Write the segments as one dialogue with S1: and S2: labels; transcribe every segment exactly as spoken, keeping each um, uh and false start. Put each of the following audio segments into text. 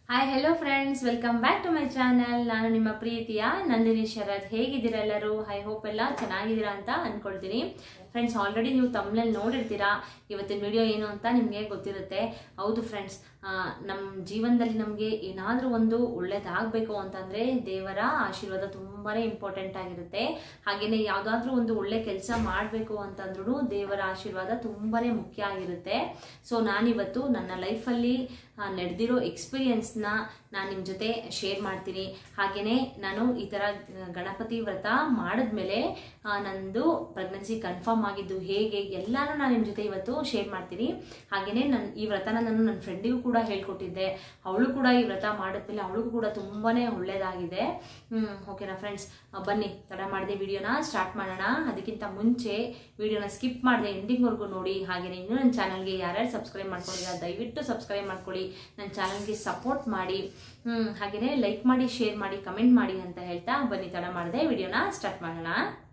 S1: Hi hello friends, welcome back to my channel. ನಾನು ನಿಮ್ಮ ಪ್ರೀತಿಯ ನಂದಿನಿ ಶರತ್. ಹೇಗಿದ್ದೀರಾ ಎಲ್ಲರೂ? ಐ ಹೋಪ್ ಎಲ್ಲ ಚೆನ್ನಾಗಿದ್ದೀರಾ ಅಂತ ಅಂದ್ಕೊಳ್ತೀನಿ. ಫ್ರೆಂಡ್ಸ್, ಆಲ್ರೆಡಿ ನೀವು ತಮ್ಮಲ್ಲಿ ನೋಡಿರ್ತೀರಾ ಇವತ್ತಿನ ವಿಡಿಯೋ ಏನು ಅಂತ ನಿಮಗೆ ಗೊತ್ತಿರುತ್ತೆ. ಹೌದು ಫ್ರೆಂಡ್ಸ್, ನಮ್ಮ ಜೀವನದಲ್ಲಿ ನಮಗೆ ಏನಾದರೂ ಒಂದು ಒಳ್ಳೇದಾಗಬೇಕು ಅಂತಂದರೆ ದೇವರ ಆಶೀರ್ವಾದ ತುಂಬಾ ಇಂಪಾರ್ಟೆಂಟ್ ಆಗಿರುತ್ತೆ. ಹಾಗೆಯೇ ಯಾವುದಾದ್ರೂ ಒಂದು ಒಳ್ಳೆ ಕೆಲಸ ಮಾಡಬೇಕು ಅಂತಂದ್ರೂ ದೇವರ ಆಶೀರ್ವಾದ ತುಂಬಾ ಮುಖ್ಯ ಆಗಿರುತ್ತೆ. ಸೊ ನಾನಿವತ್ತು ನನ್ನ ಲೈಫಲ್ಲಿ ನಡೆದಿರೋ ಎಕ್ಸ್ಪೀರಿಯನ್ಸ್ನ ನಾನು ನಿಮ್ಮ ಜೊತೆ ಶೇರ್ ಮಾಡ್ತೀನಿ. ಹಾಗೆಯೇ ನಾನು ಈ ಥರ ಗಣಪತಿ ವ್ರತ ಮಾಡಿದ್ಮೇಲೆ ನಂದು ಪ್ರೆಗ್ನೆನ್ಸಿ ಕನ್ಫರ್ಮ್ ಆಗಿದ್ದು ಹೇಗೆ ಎಲ್ಲನೂ ನಾನು ನಿಮ್ಮ ಜೊತೆ ಇವತ್ತು ಶೇರ್ ಮಾಡ್ತೀನಿ. ಹಾಗೆಯೇ ನನ್ನ ಈ ವ್ರತನ ನಾನು ನನ್ನ ಫ್ರೆಂಡಿಗೂ ಕೂಡ ಹೇಳ್ಕೊಟ್ಟಿದ್ದೆ. ಅವಳು ಕೂಡ ಈ ವ್ರತ ಮಾಡಿದ್ಮೇಲೆ ಅವಳಿಗೂ ಕೂಡ ತುಂಬಾ ಒಳ್ಳೆಯದಾಗಿದೆ. ಓಕೆನಾ ಫ್ರೆಂಡ್ಸ್, ಬನ್ನಿ ತಡ ಮಾಡದೆ ವಿಡಿಯೋನ ಸ್ಟಾರ್ಟ್ ಮಾಡೋಣ. ಅದಕ್ಕಿಂತ ಮುಂಚೆ ವಿಡಿಯೋನ ಸ್ಕಿಪ್ ಮಾಡದೆ ಎಂಡಿಂಗ್ವರೆಗೂ ನೋಡಿ. ಹಾಗೆಯೇ ಇನ್ನೂ ನನ್ನ ಚಾನಲ್ಗೆ ಯಾರ್ಯಾರು ಸಬ್ಸ್ಕ್ರೈಬ್ ಮಾಡ್ಕೊಂಡಿಲ್ಲ ದಯವಿಟ್ಟು ಸಬ್ಸ್ಕ್ರೈಬ್ ಮಾಡ್ಕೊಳ್ಳಿ, ನನ್ನ ಚಾನಲ್ಗೆ ಸಪೋರ್ಟ್ ಮಾಡಿ. ಹ್ಮ್ ಹಾಗೆಯೇ ಲೈಕ್ ಮಾಡಿ, ಶೇರ್ ಮಾಡಿ, ಕಮೆಂಟ್ ಮಾಡಿ ಅಂತ ಹೇಳ್ತಾ ಬನ್ನಿ ತಡ ಮಾಡದೆ ವಿಡಿಯೋನ ಸ್ಟಾರ್ಟ್ ಮಾಡೋಣ.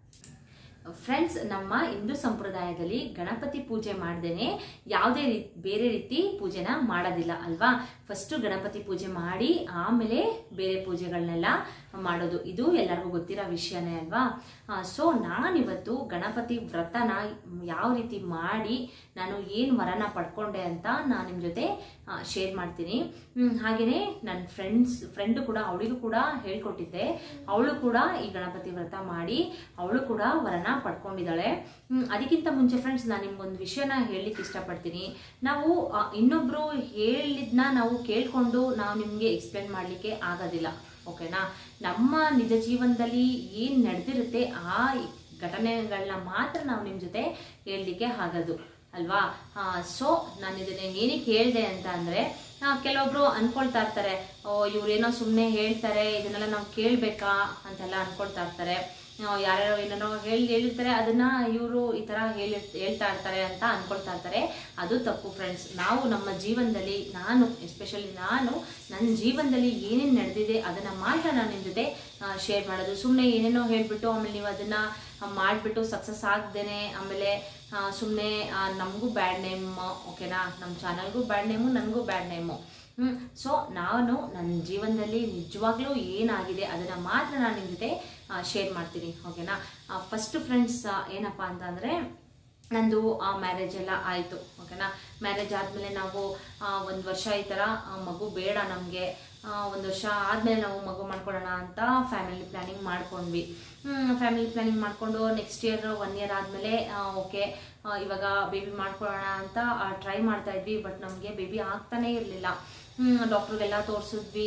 S1: ಫ್ರೆಂಡ್ಸ್, ನಮ್ಮ ಹಿಂದೂ ಸಂಪ್ರದಾಯದಲ್ಲಿ ಗಣಪತಿ ಪೂಜೆ ಮಾಡ್ದೇನೆ ಯಾವುದೇ ರೀತಿ ಬೇರೆ ರೀತಿ ಪೂಜೆನ ಮಾಡೋದಿಲ್ಲ ಅಲ್ವಾ. ಫಸ್ಟು ಗಣಪತಿ ಪೂಜೆ ಮಾಡಿ ಆಮೇಲೆ ಬೇರೆ ಪೂಜೆಗಳನ್ನೆಲ್ಲ ಮಾಡೋದು. ಇದು ಎಲ್ಲರಿಗೂ ಗೊತ್ತಿರೋ ವಿಷಯನೇ ಅಲ್ವಾ. ಸೊ ನಾನಿವತ್ತು ಗಣಪತಿ ವ್ರತನ ಯಾವ ರೀತಿ ಮಾಡಿ ನಾನು ಏನು ವರನ ಪಡ್ಕೊಂಡೆ ಅಂತ ನಾನು ನಿಮ್ಮ ಜೊತೆ ಶೇರ್ ಮಾಡ್ತೀನಿ. ಹಾಗೆಯೇ ನನ್ನ ಫ್ರೆಂಡ್ಸ್ ಫ್ರೆಂಡು ಕೂಡ ಅವಳಿಗೂ ಕೂಡ ಹೇಳ್ಕೊಟ್ಟಿದ್ದೆ. ಅವಳು ಕೂಡ ಈ ಗಣಪತಿ ವ್ರತ ಮಾಡಿ ಅವಳು ಕೂಡ ವರನ ಪಡ್ಕೊಂಡಿದ್ದಾಳೆ. ಅದಕ್ಕಿಂತ ಮುಂಚೆ ಫ್ರೆಂಡ್ಸ್, ನಾನು ನಿಮ್ಗೊಂದು ವಿಷಯನ ಹೇಳಲಿಕ್ಕೆ ಇಷ್ಟಪಡ್ತೀನಿ. ನಾವು ಇನ್ನೊಬ್ರು ಹೇಳಿದ್ನ ನಾವು ಕೇಳ್ಕೊಂಡು ನಾವು ನಿಮಗೆ ಎಕ್ಸ್ಪ್ಲೇನ್ ಮಾಡಲಿಕ್ಕೆ ಆಗೋದಿಲ್ಲ. ಓಕೆನಾ. ನಮ್ಮ ನಿಜ ಜೀವನದಲ್ಲಿ ಏನು ನಡೆದಿರುತ್ತೆ ಆ ಘಟನೆಗಳನ್ನ ಮಾತ್ರ ನಾವು ನಿಮ್ಮ ಜೊತೆ ಹೇಳಲಿಕ್ಕೆ ಆಗೋದು ಅಲ್ವಾ. ಸೊ ನಾನು ಇದನ್ನ ಏನಕ್ಕೆ ಹೇಳಿದೆ ಅಂತ ಅಂದರೆ, ಕೆಲವೊಬ್ರು ಅನ್ಕೊಳ್ತಾ ಇರ್ತಾರೆ, ಇವ್ರೇನೋ ಸುಮ್ಮನೆ ಹೇಳ್ತಾರೆ, ಇದನ್ನೆಲ್ಲ ನಾವು ಕೇಳಬೇಕಾ ಅಂತೆಲ್ಲ ಅನ್ಕೊಳ್ತಾ ಇರ್ತಾರೆ. ಯಾರ್ಯಾರೋ ಏನೇನೋ ಹೇಳಿ ಹೇಳಿರ್ತಾರೆ, ಅದನ್ನ ಇವರು ಈ ಥರ ಹೇಳಿ ಹೇಳ್ತಾ ಇರ್ತಾರೆ ಅಂತ ಅನ್ಕೊಳ್ತಾ ಇರ್ತಾರೆ. ಅದು ತಪ್ಪು ಫ್ರೆಂಡ್ಸ್. ನಾವು ನಮ್ಮ ಜೀವನದಲ್ಲಿ, ನಾನು ಎಸ್ಪೆಷಲಿ ನಾನು ನನ್ನ ಜೀವನದಲ್ಲಿ ಏನೇನು ನಡೆದಿದೆ ಅದನ್ನು ಮಾತ್ರ ನಾನು ನಿಮ್ಮ ಜೊತೆ ಶೇರ್ ಮಾಡೋದು. ಸುಮ್ಮನೆ ಏನೇನೋ ಹೇಳ್ಬಿಟ್ಟು ಆಮೇಲೆ ನೀವು ಅದನ್ನು ಮಾಡಿಬಿಟ್ಟು ಸಕ್ಸಸ್ ಆಗ್ದೇನೆ ಆಮೇಲೆ ಸುಮ್ಮನೆ ನಮಗೂ ಬ್ಯಾಡ್ ನೇಮ್. ಓಕೆನಾ. ನಮ್ಮ ಚಾನಲ್ಗೂ ಬ್ಯಾಡ್ ನೇಮು, ನನಗೂ ಬ್ಯಾಡ್ ನೇಮು. ಹ್ಞೂ ಸೊ ನಾನು ನನ್ನ ಜೀವನದಲ್ಲಿ ನಿಜವಾಗ್ಲೂ ಏನಾಗಿದೆ ಅದನ್ನು ಮಾತ್ರ ನಾನು ನಿಮ್ಮ ಜೊತೆ ಶೇರ್ ಮಾಡ್ತೀನಿ. ಓಕೆನಾ. ಫಸ್ಟ್ ಫ್ರೆಂಡ್ಸ್ ಏನಪ್ಪ ಅಂತಂದರೆ, ನಂದು ಮ್ಯಾರೇಜ್ ಎಲ್ಲ ಆಯಿತು. ಓಕೆನಾ. ಮ್ಯಾರೇಜ್ ಆದಮೇಲೆ ನಾವು ಒಂದು ವರ್ಷ ಈ ಥರ ಮಗು ಬೇಡ ನಮಗೆ, ಒಂದು ವರ್ಷ ಆದಮೇಲೆ ನಾವು ಮಗು ಮಾಡ್ಕೊಳ್ಳೋಣ ಅಂತ ಫ್ಯಾಮಿಲಿ ಪ್ಲ್ಯಾನಿಂಗ್ ಮಾಡ್ಕೊಂಡ್ವಿ. ಫ್ಯಾಮಿಲಿ ಪ್ಲ್ಯಾನಿಂಗ್ ಮಾಡಿಕೊಂಡು ನೆಕ್ಸ್ಟ್ ಇಯರ್ ಒನ್ ಇಯರ್ ಆದಮೇಲೆ ಓಕೆ ಇವಾಗ ಬೇಬಿ ಮಾಡ್ಕೊಳ್ಳೋಣ ಅಂತ ಟ್ರೈ ಮಾಡ್ತಾ ಇದ್ವಿ. ಬಟ್ ನಮಗೆ ಬೇಬಿ ಆಗ್ತಾನೇ ಇರಲಿಲ್ಲ. ಡಾಕ್ಟ್ರಿಗೆಲ್ಲ ತೋರಿಸಿದ್ವಿ,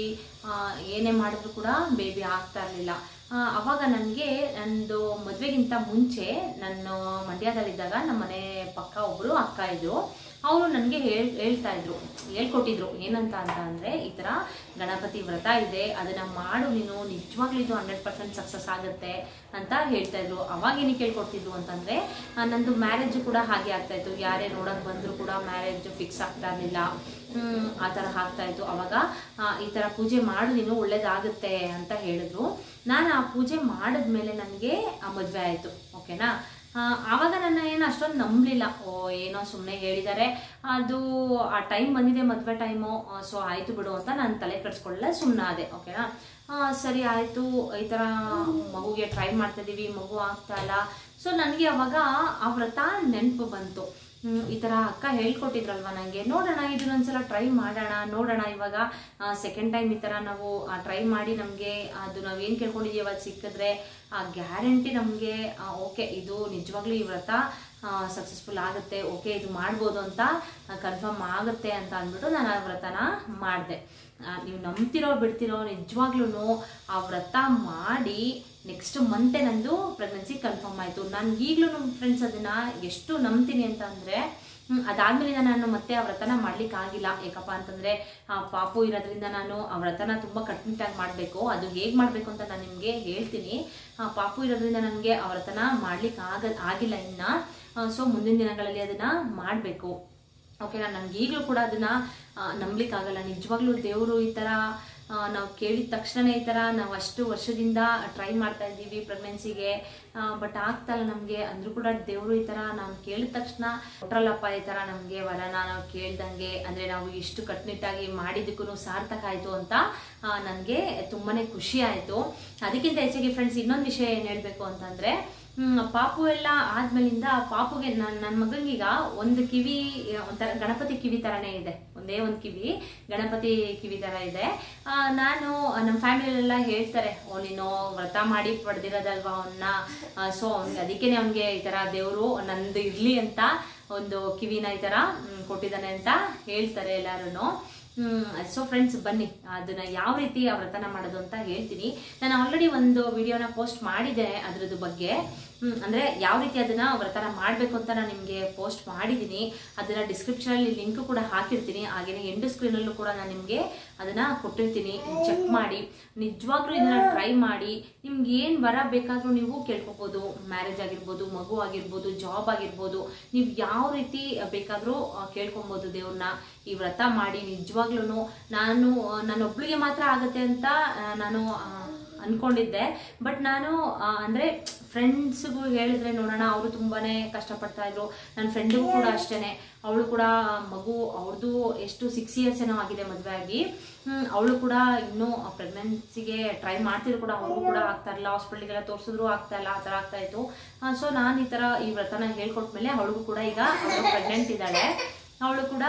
S1: ಏನೇ ಮಾಡಿದ್ರು ಕೂಡ ಬೇಬಿ ಆಗ್ತಾ ಇರಲಿಲ್ಲ. ಅವಾಗ ನನಗೆ ನಂದು ಮದುವೆಗಿಂತ ಮುಂಚೆ ನಾನು ಮಂಡ್ಯದಲ್ಲಿದ್ದಾಗ ನಮ್ಮ ಮನೆ ಪಕ್ಕ ಒಬ್ಬರು ಅಕ್ಕ ಇದ್ದರು. ಅವರು ನನಗೆ ಹೇಳ್ ಹೇಳ್ತಾ ಇದ್ರು ಹೇಳ್ಕೊಟ್ಟಿದ್ರು ಏನಂತ ಅಂತ ಅಂದರೆ, ಈ ಥರ ಗಣಪತಿ ವ್ರತ ಇದೆ, ಅದನ್ನು ಮಾಡು ನೀನು, ನಿಜವಾಗ್ಲೂ ಇದು ಹಂಡ್ರೆಡ್ ಪರ್ಸೆಂಟ್ ಸಕ್ಸಸ್ ಆಗುತ್ತೆ ಅಂತ ಹೇಳ್ತಾ ಇದ್ರು. ಅವಾಗ ಏನಕ್ಕೆ ಹೇಳ್ಕೊಡ್ತಿದ್ರು ಅಂತಂದರೆ, ನಂದು ಮ್ಯಾರೇಜು ಕೂಡ ಹಾಗೆ ಆಗ್ತಾಯಿತ್ತು. ಯಾರೇ ನೋಡೋಕೆ ಬಂದರೂ ಕೂಡ ಮ್ಯಾರೇಜ್ ಫಿಕ್ಸ್ ಆಗ್ತಾ ಇರಲಿಲ್ಲ, ಆ ಥರ ಆಗ್ತಾಯಿತ್ತು. ಅವಾಗ ಈ ಥರ ಪೂಜೆ ಮಾಡು ನೀನು, ಒಳ್ಳೇದಾಗುತ್ತೆ ಅಂತ ಹೇಳಿದ್ರು. ನಾನು ಆ ಪೂಜೆ ಮಾಡಿದ್ಮೇಲೆ ನನಗೆ ಆ ಮದುವೆ ಆಯಿತು. ಓಕೆನಾ. ಆವಾಗ ನನ್ನ ಏನು ಅಷ್ಟೊಂದು ನಂಬಲಿಲ್ಲ. ಓ ಏನೋ ಸುಮ್ಮನೆ ಹೇಳಿದ್ದಾರೆ, ಅದು ಆ ಟೈಮ್ ಬಂದಿದೆ ಮದುವೆ ಟೈಮು, ಸೊ ಆಯಿತು ಬಿಡು ಅಂತ ನಾನು ತಲೆ ಕೆಡಿಸ್ಕೊಳ್ಳಲ್ಲ, ಸುಮ್ಮನಾದೆ. ಓಕೆನಾ. ಸರಿ ಆಯಿತು, ಈ ಥರ ಮಗುಗೆ ಟ್ರೈ ಮಾಡ್ತಾಯಿದ್ದೀವಿ, ಮಗು ಆಗ್ತಾ ಇಲ್ಲ. ಸೊ ನನಗೆ ಅವಾಗ ಆ ವ್ರತ ನೆನಪು ಬಂತು. ಈ ಥರ ಅಕ್ಕ ಹೇಳ್ಕೊಟ್ಟಿದ್ರಲ್ವ ನನಗೆ, ನೋಡೋಣ ಇದನ್ನೊಂದ್ಸಲ ಟ್ರೈ ಮಾಡೋಣ, ನೋಡೋಣ ಇವಾಗ ಸೆಕೆಂಡ್ ಟೈಮ್ ಈ ಥರ ನಾವು ಟ್ರೈ ಮಾಡಿ ನಮಗೆ ಅದು ನಾವೇನು ಕೇಳ್ಕೊಂಡಿದ್ದೀವಿ ಅದು ಸಿಕ್ಕಿದ್ರೆ ಗ್ಯಾರಂಟಿ ನಮಗೆ ಓಕೆ ಇದು ನಿಜವಾಗ್ಲೂ ಈ ವ್ರತ ಸಕ್ಸಸ್ಫುಲ್ ಆಗುತ್ತೆ, ಓಕೆ ಇದು ಮಾಡ್ಬೋದು ಅಂತ ಕನ್ಫರ್ಮ್ ಆಗುತ್ತೆ ಅಂತ ಅಂದ್ಬಿಟ್ಟು ನಾನು ಆ ವ್ರತನ ಮಾಡಿದೆ. ನೀವು ನಂಬ್ತಿರೋ ಬಿಡ್ತಿರೋ, ನಿಜವಾಗ್ಲೂ ಆ ವ್ರತ ಮಾಡಿ ನೆಕ್ಸ್ಟ್ ಮಂತೆ ನಂದು ಪ್ರೆಗ್ನೆನ್ಸಿ ಕನ್ಫರ್ಮ್ ಆಯಿತು. ನಾನು ಈಗಲೂ ನಮ್ಮ ಫ್ರೆಂಡ್ಸ್ ಅದನ್ನು ಎಷ್ಟು ನಂಬ್ತೀನಿ ಅಂತ ಅಂದರೆ, ಅದಾದಮೇಲೆ ನಾನು ಮತ್ತೆ ಆ ವ್ರತನ ಮಾಡ್ಲಿಕ್ಕಾಗಿಲ್ಲ. ಯಾಕಪ್ಪ ಅಂತಂದರೆ ಪಾಪು ಇರೋದ್ರಿಂದ ನಾನು ಆ ವ್ರತನ ತುಂಬ ಕಟ್ನಿಟ್ಟಾಗಿ ಮಾಡಬೇಕು. ಅದು ಹೇಗೆ ಮಾಡಬೇಕು ಅಂತ ನಾನು ನಿಮಗೆ ಹೇಳ್ತೀನಿ. ಪಾಪು ಇರೋದ್ರಿಂದ ನನಗೆ ಆ ವ್ರತನ ಮಾಡ್ಲಿಕ್ಕೆ ಆಗ ಆಗಿಲ್ಲ ಇನ್ನು. ಸೊ ಮುಂದಿನ ದಿನಗಳಲ್ಲಿ ಅದನ್ನು ಮಾಡಬೇಕು. ಓಕೆನಾ. ನನಗೆ ಈಗಲೂ ಕೂಡ ಅದನ್ನು ನಂಬಲಿಕ್ಕಾಗಲ್ಲ. ನಿಜವಾಗ್ಲೂ ದೇವರು ಈ ಥರ ನಾವು ಕೇಳಿದ ತಕ್ಷಣ ಈ ಥರ ನಾವು ಅಷ್ಟು ವರ್ಷದಿಂದ ಟ್ರೈ ಮಾಡ್ತಾ ಇದ್ದೀವಿ ಪ್ರೆಗ್ನೆನ್ಸಿಗೆ, ಬಟ್ ಆಗ್ತಾಯಿಲ್ಲ ನಮಗೆ ಅಂದರೂ ಕೂಡ ದೇವರು ಈ ಥರ ನಾವು ಕೇಳಿದ ತಕ್ಷಣ ಕೊಟ್ರಲ್ಲಪ್ಪ ಈ ಥರ ನಮಗೆ ವರನ ನಾವು ಕೇಳ್ದಂಗೆ, ಅಂದರೆ ನಾವು ಇಷ್ಟು ಕಟ್ಟುನಿಟ್ಟಾಗಿ ಮಾಡಿದ್ದಕ್ಕೂ ಸಾರ್ಥಕ ಆಯಿತು ಅಂತ ನನಗೆ ತುಂಬಾ ಖುಷಿ ಆಯಿತು. ಅದಕ್ಕಿಂತ ಹೆಚ್ಚಾಗಿ ಫ್ರೆಂಡ್ಸ್ ಇನ್ನೊಂದು ವಿಷಯ ಏನು ಹೇಳಬೇಕು ಅಂತಂದರೆ, ಪಾಪು ಎಲ್ಲ ಆದ್ಮೇಲಿಂದ ಪಾಪುಗೆ ನನ್ನ ನನ್ನ ಮಗನಿಗೀಗ ಒಂದು ಕಿವಿ ಒಂಥರ ಗಣಪತಿ ಕಿವಿ ಥರನೇ ಇದೆ, ಒಂದೇ ಒಂದು ಕಿವಿ ಗಣಪತಿ ಕಿವಿ ಥರ ಇದೆ. ನಾನು ನಮ್ಮ ಫ್ಯಾಮಿಲಿಯಲ್ಲೆಲ್ಲ ಹೇಳ್ತಾರೆ, ಓ ನೀನು ವ್ರತ ಮಾಡಿ ಪಡೆದಿರೋದಲ್ವ ಅವನ್ನ, ಸೊ ಅವ್ನಿಗೆ ಅದಕ್ಕೇನೆ ಅವನಿಗೆ ಈ ಥರ ದೇವರು ನಂದು ಇರಲಿ ಅಂತ ಒಂದು ಕಿವಿನ ಈ ಥರ ಕೊಟ್ಟಿದ್ದಾನೆ ಅಂತ ಹೇಳ್ತಾರೆ ಎಲ್ಲರೂ. ಸೊ ಫ್ರೆಂಡ್ಸ್ ಬನ್ನಿ ಅದನ್ನ ಯಾವ ರೀತಿ ಆ ವ್ರತನ ಮಾಡೋದು ಅಂತ ಹೇಳ್ತೀನಿ. ನಾನು ಆಲ್ರೆಡಿ ಒಂದು ವಿಡಿಯೋನ ಪೋಸ್ಟ್ ಮಾಡಿದ್ದೆ ಅದ್ರದ್ದು ಬಗ್ಗೆ, ಅಂದರೆ ಯಾವ ರೀತಿ ಅದನ್ನ ವ್ರತನ ಮಾಡಬೇಕು ಅಂತ ನಾನು ನಿಮಗೆ ಪೋಸ್ಟ್ ಮಾಡಿದ್ದೀನಿ. ಅದನ್ನ ಡಿಸ್ಕ್ರಿಪ್ಷನಲ್ಲಿ ಲಿಂಕ್ ಕೂಡ ಹಾಕಿರ್ತೀನಿ, ಹಾಗೆಯೇ ಎಂಡ್ ಸ್ಕ್ರೀನಲ್ಲೂ ಕೂಡ ನಾನು ನಿಮಗೆ ಅದನ್ನ ಕೊಟ್ಟಿರ್ತೀನಿ, ಚೆಕ್ ಮಾಡಿ. ನಿಜವಾಗ್ಲೂ ಇದನ್ನ ಟ್ರೈ ಮಾಡಿ, ನಿಮ್ಗೆ ಏನು ವರ ಬೇಕಾದರೂ ನೀವು ಕೇಳ್ಕೊಬೋದು. ಮ್ಯಾರೇಜ್ ಆಗಿರ್ಬೋದು, ಮಗು ಆಗಿರ್ಬೋದು, ಜಾಬ್ ಆಗಿರ್ಬೋದು, ನೀವು ಯಾವ ರೀತಿ ಬೇಕಾದರೂ ಕೇಳ್ಕೊಬೋದು ದೇವ್ರನ್ನ. ಈ ವ್ರತ ಮಾಡಿ ನಿಜವಾಗ್ಲೂ ನಾನು ನಾನೊಬ್ಳಿಗೆ ಮಾತ್ರ ಆಗುತ್ತೆ ಅಂತ ನಾನು ಅನ್ಕೊಂಡಿದ್ದೆ, ಬಟ್ ನಾನು ಅಂದರೆ ಫ್ರೆಂಡ್ಸ್ಗೂ ಹೇಳಿದ್ರೆ ನೋಡೋಣ ಅವರು ತುಂಬಾ ಕಷ್ಟಪಡ್ತಾ ಇದ್ರು. ನನ್ನ ಫ್ರೆಂಡಿಗೂ ಕೂಡ ಅಷ್ಟೇ, ಅವಳು ಕೂಡ ಮಗು ಅವ್ರದ್ದು ಎಷ್ಟು ಸಿಕ್ಸ್ ಇಯರ್ಸ್ ಏನೋ ಆಗಿದೆ ಮದುವೆ ಆಗಿ, ಅವಳು ಕೂಡ ಇನ್ನೂ ಪ್ರೆಗ್ನೆನ್ಸಿಗೆ ಟ್ರೈ ಮಾಡ್ತಿದ್ರು ಕೂಡ ಅವ್ರಿಗೂ ಕೂಡ ಆಗ್ತಾ ಇರಲಿಲ್ಲ, ಹಾಸ್ಪಿಟ್ಲಿಗೆಲ್ಲ ತೋರಿಸಿದ್ರು ಆಗ್ತಾ ಇಲ್ಲ, ಆ ಥರ ಆಗ್ತಾ ಇತ್ತು. ಸೊ ನಾನು ಈ ಥರ ಈ ವ್ರತನ ಹೇಳ್ಕೊಟ್ಮೇಲೆ ಅವಳಿಗೂ ಕೂಡ ಈಗ ಅವಳು ಪ್ರೆಗ್ನೆಂಟ್ ಇದ್ದಾಳೆ, ಅವಳು ಕೂಡ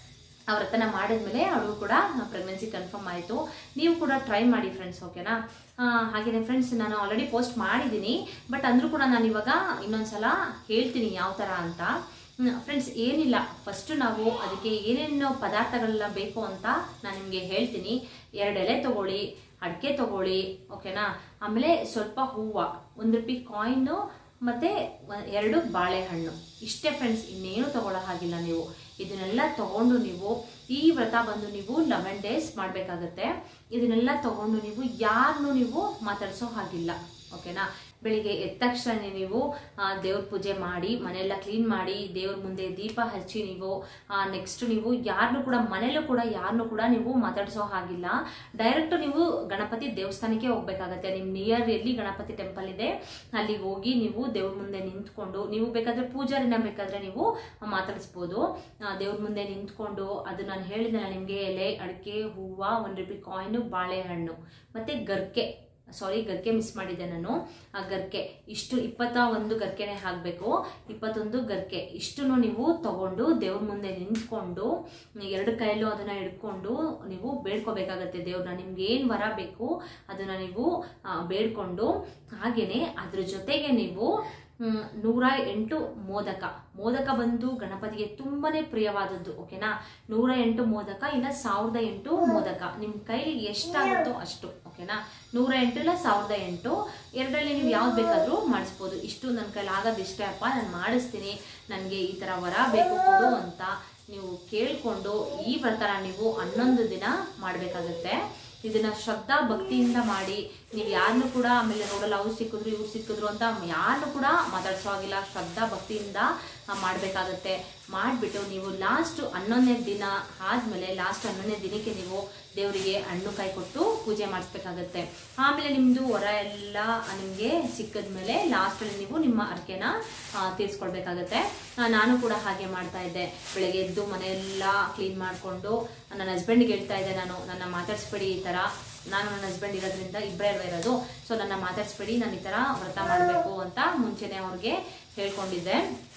S1: ಆ ವ್ರತನ ಮಾಡಿದ್ಮೇಲೆ ಅವಳು ಕೂಡ ಪ್ರೆಗ್ನೆನ್ಸಿ ಕನ್ಫರ್ಮ್ ಆಯಿತು. ನೀವು ಕೂಡ ಟ್ರೈ ಮಾಡಿ ಫ್ರೆಂಡ್ಸ್, ಓಕೆನಾ? ಹಾಗೆಯೇ ಫ್ರೆಂಡ್ಸ್ ನಾನು ಆಲ್ರೆಡಿ ಪೋಸ್ಟ್ ಮಾಡಿದ್ದೀನಿ, ಬಟ್ ಅಂದರೂ ಕೂಡ ನಾನು ಇವಾಗ ಇನ್ನೊಂದ್ಸಲ ಹೇಳ್ತೀನಿ ಯಾವ ಥರ ಅಂತ. ಫ್ರೆಂಡ್ಸ್ ಏನಿಲ್ಲ, ಫಸ್ಟು ನಾವು ಅದಕ್ಕೆ ಏನೇನು ಪದಾರ್ಥಗಳೆಲ್ಲ ಬೇಕು ಅಂತ ನಾನು ನಿಮಗೆ ಹೇಳ್ತೀನಿ. ಎರಡು ಎಲೆ ತೊಗೊಳ್ಳಿ, ಅಡಿಕೆ ತೊಗೊಳ್ಳಿ, ಓಕೆನಾ? ಆಮೇಲೆ ಸ್ವಲ್ಪ ಹೂವು, ಒಂದು ರೂಪಾಯಿ ಕಾಯಿನು, ಮತ್ತು ಎರಡು ಬಾಳೆಹಣ್ಣು, ಇಷ್ಟೇ ಫ್ರೆಂಡ್ಸ್. ಇನ್ನೇನು ತಗೊಳ್ಳೋ ಹಾಗಿಲ್ಲ ನೀವು. ಇದನ್ನೆಲ್ಲ ತಗೊಂಡು ನೀವು ಈ ವ್ರತ ಬಂದು ನೀವು ಲೆವೆನ್ ಡೇಸ್ ಮಾಡಬೇಕಾಗತ್ತೆ. ಇದನ್ನೆಲ್ಲ ತಗೊಂಡು ನೀವು ಯಾರನ್ನೂ ನೀವು ಮಾತಾಡಿಸೋ ಹಾಗಿಲ್ಲ, ಓಕೆನಾ? ಬೆಳಿಗ್ಗೆ ಎದ್ದ ತಕ್ಷಣ ನೀವು ದೇವ್ರ ಪೂಜೆ ಮಾಡಿ, ಮನೆಯೆಲ್ಲ ಕ್ಲೀನ್ ಮಾಡಿ, ದೇವ್ರ ಮುಂದೆ ದೀಪ ಹಚ್ಚಿ, ನೀವು ನೆಕ್ಸ್ಟ್ ನೀವು ಯಾರನ್ನೂ ಕೂಡ ಮನೇಲೂ ಕೂಡ ಯಾರನ್ನೂ ಕೂಡ ನೀವು ಮಾತಾಡಿಸೋ ಹಾಗಿಲ್ಲ. ಡೈರೆಕ್ಟ್ ನೀವು ಗಣಪತಿ ದೇವಸ್ಥಾನಕ್ಕೆ ಹೋಗ್ಬೇಕಾಗತ್ತೆ. ನಿಮ್ಮ ನಿಯರ್ ಎಲ್ಲಿ ಗಣಪತಿ ಟೆಂಪಲ್ ಇದೆ ಅಲ್ಲಿಗೆ ಹೋಗಿ ನೀವು ದೇವ್ರ ಮುಂದೆ ನಿಂತ್ಕೊಂಡು, ನೀವು ಬೇಕಾದ್ರೆ ಪೂಜಾರಿನ ಬೇಕಾದ್ರೆ ನೀವು ಮಾತಾಡಿಸ್ಬೋದು. ದೇವ್ರ ಮುಂದೆ ನಿಂತ್ಕೊಂಡು ಅದು ನಾನು ಹೇಳಿದ್ನಲ್ಲ ನಿಮಗೆ, ಎಲೆ, ಅಡಿಕೆ, ಹೂವು, ಒಂದು ರೂಪಾಯಿ ಕಾಯಿನು, ಬಾಳೆಹಣ್ಣು ಮತ್ತು ಗರ್ಕೆ, ಸಾರಿ ಗರ್ಕೆ ಮಿಸ್ ಮಾಡಿದ್ದೆ ನಾನು, ಆ ಗರ್ಕೆ ಇಷ್ಟು ಇಪ್ಪತ್ತ ಒಂದು ಗರ್ಕೆನೆ ಹಾಕಬೇಕು, ಇಪ್ಪತ್ತೊಂದು ಗರ್ಕೆ ಇಷ್ಟನ್ನು ನೀವು ತಗೊಂಡು ದೇವ್ರ ಮುಂದೆ ನಿಂತ್ಕೊಂಡು ಎರಡು ಕೈಯಲ್ಲೂ ಅದನ್ನ ಹಿಡ್ಕೊಂಡು ನೀವು ಬೇಡ್ಕೋಬೇಕಾಗತ್ತೆ ದೇವ್ರನ್ನ. ನಿಮ್ಗೆ ಏನು ವರ ಬೇಕು ಅದನ್ನ ನೀವು ಬೇಡ್ಕೊಂಡು, ಹಾಗೇನೆ ಅದ್ರ ಜೊತೆಗೆ ನೀವು ನೂರ ಎಂಟು ಮೋದಕ ಮೋದಕ ಬಂದು ಗಣಪತಿಗೆ ತುಂಬಾನೇ ಪ್ರಿಯವಾದದ್ದು, ಓಕೆನಾ? ನೂರ ಎಂಟು ಮೋದಕ ಇಲ್ಲ ಸಾವಿರದ ಎಂಟು ಮೋದಕ ನಿಮ್ಮ ಕೈಲಿ ಎಷ್ಟಾಗುತ್ತೋ ಅಷ್ಟು, ಓಕೆನಾ? ನೂರ ಎಂಟು ಇಲ್ಲ ಸಾವಿರದ ಎಂಟು ಎರಡರಲ್ಲಿ ನೀವು ಯಾವ್ದು ಬೇಕಾದರೂ ಮಾಡಿಸ್ಬೋದು. ಇಷ್ಟು ನನ್ನ ಕೈಲಿ ಆಗೋದು ಇಷ್ಟೇ ಅಪ್ಪ, ನಾನು ಮಾಡಿಸ್ತೀನಿ, ನನಗೆ ಈ ಥರ ವರ ಬೇಕು ಕೊಡು ಅಂತ ನೀವು ಕೇಳಿಕೊಂಡು ಈ ವ್ರತನ ನೀವು ಹನ್ನೊಂದು ದಿನ ಮಾಡಬೇಕಾಗುತ್ತೆ. ಇದನ್ನ ಶ್ರದ್ಧಾ ಭಕ್ತಿಯಿಂದ ಮಾಡಿ. ನೀವು ಯಾರನ್ನು ಕೂಡ ಆಮೇಲೆ ನೋಡಲ್ಲ ಅವ್ರು ಸಿಕ್ಕಿದ್ರು ಇವ್ರು ಸಿಕ್ಕಿದ್ರು ಅಂತ ಯಾರನ್ನು ಕೂಡ ಮಾತಾಡ್ಸೋ ಆಗಿಲ್ಲ, ಶ್ರದ್ಧಾ ಭಕ್ತಿಯಿಂದ ಮಾಡಬೇಕಾಗತ್ತೆ. ಮಾಡಿಬಿಟ್ಟು ನೀವು ಲಾಸ್ಟ್ ಹನ್ನೊಂದನೇ ದಿನ ಆದಮೇಲೆ ಲಾಸ್ಟ್ ಹನ್ನೊಂದನೇ ದಿನಕ್ಕೆ ನೀವು ದೇವರಿಗೆ ಹಣ್ಣು ಕಾಯಿ ಕೊಟ್ಟು ಪೂಜೆ ಮಾಡಿಸ್ಬೇಕಾಗತ್ತೆ. ಆಮೇಲೆ ನಿಮ್ಮದು ವರ ಎಲ್ಲ ನಿಮಗೆ ಸಿಕ್ಕಿದ್ಮೇಲೆ ಲಾಸ್ಟಲ್ಲಿ ನೀವು ನಿಮ್ಮ ಅರ್ಕೆನ ತೀರಿಸ್ಕೊಳ್ಬೇಕಾಗತ್ತೆ. ನಾನು ಕೂಡ ಹಾಗೆ ಮಾಡ್ತಾ ಇದ್ದೆ. ಬೆಳಗ್ಗೆ ಎದ್ದು ಮನೆಯೆಲ್ಲ ಕ್ಲೀನ್ ಮಾಡಿಕೊಂಡು ನನ್ನ ಹಸ್ಬೆಂಡ್ಗೆ ಹೇಳ್ತಾ ಇದ್ದೆ, ನಾನು ನನ್ನ ಮಾತಾಡಿಸ್ಬೇಡಿ ಈ ಥರ, ನಾನು ನನ್ನ ಹಸ್ಬೆಂಡ್ ಇರೋದ್ರಿಂದ ಇಬ್ಬರೇ ಅಲ್ವಾ ಇರೋದು, ಸೊ ನನ್ನ ಮಾತಾಡಿಸ್ಬೇಡಿ, ನಾನು ಈ ಥರ ವ್ರತ ಮಾಡಬೇಕು ಅಂತ ಮುಂಚೆನೇ ಅವ್ರಿಗೆ ಹೇಳ್ಕೊಂಡಿದ್ದೆ.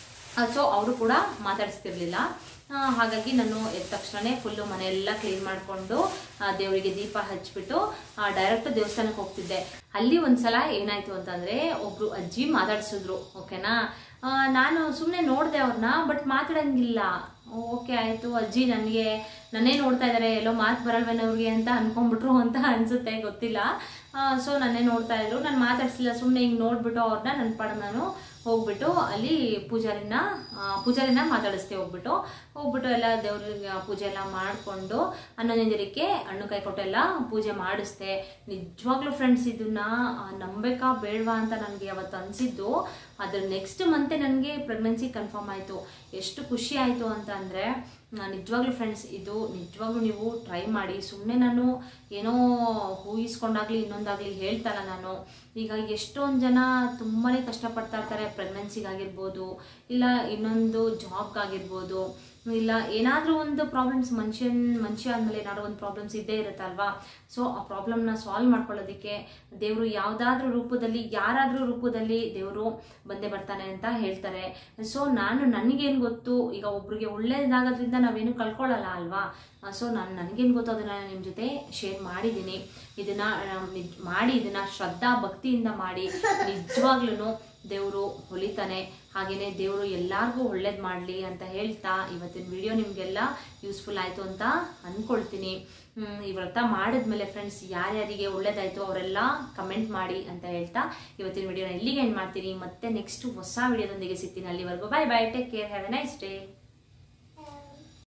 S1: ಸೊ ಅವರು ಕೂಡ ಮಾತಾಡಿಸ್ತಿರ್ಲಿಲ್ಲ. ಹಾಗಾಗಿ ನಾನು ಎದ್ದ ತಕ್ಷಣನೇ ಫುಲ್ಲು ಮನೆಯೆಲ್ಲ ಕ್ಲೀನ್ ಮಾಡಿಕೊಂಡು ದೇವರಿಗೆ ದೀಪ ಹಚ್ಬಿಟ್ಟು ಡೈರೆಕ್ಟ್ ದೇವಸ್ಥಾನಕ್ಕೆ ಹೋಗ್ತಿದ್ದೆ. ಅಲ್ಲಿ ಒಂದ್ಸಲ ಏನಾಯ್ತು ಅಂತಂದರೆ ಒಬ್ರು ಅಜ್ಜಿ ಮಾತಾಡ್ಸಿದ್ರು, ಓಕೆನಾ? ನಾನು ಸುಮ್ಮನೆ ನೋಡಿದೆ ಅವ್ರನ್ನ, ಬಟ್ ಮಾತಾಡಂಗಿಲ್ಲ. ಓಕೆ ಆಯಿತು, ಅಜ್ಜಿ ನನಗೆ ನನ್ನೇ ನೋಡ್ತಾ ಇದ್ದಾರೆ, ಎಲ್ಲೋ ಮಾತು ಬರಲ್ವೇನವ್ರಿಗೆ ಅಂತ ಅನ್ಕೊಂಡ್ಬಿಟ್ರು ಅಂತ ಅನಿಸುತ್ತೆ, ಗೊತ್ತಿಲ್ಲ. ಸೊ ನನ್ನೇ ನೋಡ್ತಾ ಇದ್ರು, ನಾನು ಮಾತಾಡ್ಸಿಲ್ಲ, ಸುಮ್ಮನೆ ಹಿಂಗೆ ನೋಡ್ಬಿಟ್ಟು ಅವ್ರನ್ನ ನನ್ನ ಪಾಡ ನಾನು ಹೋಗ್ಬಿಟ್ಟು ಅಲ್ಲಿ ಪೂಜಾರಿನ ಪೂಜಾರಿನ ಮಾತಾಡಿಸ್ತೆ. ಹೋಗ್ಬಿಟ್ಟು ಹೋಗ್ಬಿಟ್ಟು ಎಲ್ಲ ದೇವ್ರಿಗೆ ಪೂಜೆ ಎಲ್ಲ ಮಾಡಿಕೊಂಡು ಹನ್ನೊಂದನೇ ದಿನಕ್ಕೆ ಹಣ್ಣು ಕಾಯಿ ಕೊಟ್ಟೆಲ್ಲ ಪೂಜೆ ಮಾಡಿಸ್ದೆ. ನಿಜವಾಗ್ಲೂ ಫ್ರೆಂಡ್ಸ್ ಇದನ್ನ ನಂಬೇಕಾ ಬೇಡವಾ ಅಂತ ನನಗೆ ಅವತ್ತು ಅನಿಸಿದ್ದು. ಅದ್ರ ನೆಕ್ಸ್ಟ್ ಮಂತೆ ನನಗೆ ಪ್ರೆಗ್ನೆನ್ಸಿ ಕನ್ಫರ್ಮ್ ಆಯಿತು. ಎಷ್ಟು ಖುಷಿ ಆಯಿತು ಅಂತ ಅಂದರೆ ನಿಜವಾಗ್ಲೂ ಫ್ರೆಂಡ್ಸ್ ಇದು ನಿಜವಾಗ್ಲೂ ನೀವು ಟ್ರೈ ಮಾಡಿ. ಸುಮ್ಮನೆ ನಾನು ಏನೋ ಊಹಿಸ್ಕೊಂಡಾಗಲಿ ಇನ್ನೊಂದಾಗಲಿ ಹೇಳ್ತಲ್ಲ ನಾನು. ಈಗ ಎಷ್ಟೊಂದು ಜನ ತುಂಬಾ ಕಷ್ಟಪಡ್ತಾ ಇರ್ತಾರೆ, ಪ್ರೆಗ್ನೆನ್ಸಿಗಾಗಿರ್ಬೋದು, ಇಲ್ಲ ಇನ್ನೊಂದು ಜಾಬ್ಗಾಗಿರ್ಬೋದು, ಇಲ್ಲ ಏನಾದರೂ ಒಂದು ಪ್ರಾಬ್ಲಮ್ಸ್ ಮನುಷ್ಯನ್ ಮನುಷ್ಯ ಆದಮೇಲೆ ಏನಾದರೂ ಒಂದು ಪ್ರಾಬ್ಲಮ್ಸ್ ಇದ್ದೇ ಇರುತ್ತಲ್ವಾ. ಸೊ ಆ ಪ್ರಾಬ್ಲಮ್ನ ಸಾಲ್ವ್ ಮಾಡ್ಕೊಳ್ಳೋದಕ್ಕೆ ದೇವರು ಯಾವುದಾದ್ರೂ ರೂಪದಲ್ಲಿ ಯಾರಾದರೂ ರೂಪದಲ್ಲಿ ದೇವರು ಬಂದೇ ಬರ್ತಾನೆ ಅಂತ ಹೇಳ್ತಾರೆ. ಸೊ ನಾನು ನನಗೇನು ಗೊತ್ತು, ಈಗ ಒಬ್ರಿಗೆ ಒಳ್ಳೇದಾಗೋದ್ರಿಂದ ನಾವೇನು ಕಳ್ಕೊಳ್ಳಲ್ಲ ಅಲ್ವಾ. ಸೊ ನಾನು ನನಗೇನು ಗೊತ್ತು ಅದನ್ನು ನಿಮ್ಮ ಜೊತೆ ಶೇರ್ ಮಾಡಿದ್ದೀನಿ. ಇದನ್ನು ಮಾಡಿ ಇದನ್ನು ಶ್ರದ್ಧಾ ಭಕ್ತಿಯಿಂದ ಮಾಡಿ, ನಿಜವಾಗ್ಲೂ ದೇವರು ಹೊಲಿತಾನೆ. ಹಾಗೆಯೇ ದೇವರು ಎಲ್ಲರಿಗೂ ಒಳ್ಳೇದು ಮಾಡಲಿ ಅಂತ ಹೇಳ್ತಾ ಇವತ್ತಿನ ವಿಡಿಯೋ ನಿಮಗೆಲ್ಲ ಯೂಸ್ಫುಲ್ ಆಯಿತು ಅಂತ ಅಂದ್ಕೊಳ್ತೀನಿ. ಈ ವ್ರತ ಮಾಡಿದ್ಮೇಲೆ ಫ್ರೆಂಡ್ಸ್ ಯಾರ್ಯಾರಿಗೆ ಒಳ್ಳೇದಾಯಿತು ಅವರೆಲ್ಲ ಕಮೆಂಟ್ ಮಾಡಿ ಅಂತ ಹೇಳ್ತಾ ಇವತ್ತಿನ ವಿಡಿಯೋನ ಇಲ್ಲಿಗೆ ಎಂಡ್ ಮಾಡ್ತೀನಿ. ಮತ್ತೆ ನೆಕ್ಸ್ಟ್ ಹೊಸ ವಿಡಿಯೋದೊಂದಿಗೆ ಸಿಗ್ತೀನಿ. ಅಲ್ಲಿವರೆಗೂ bye bye, take care, have a nice day.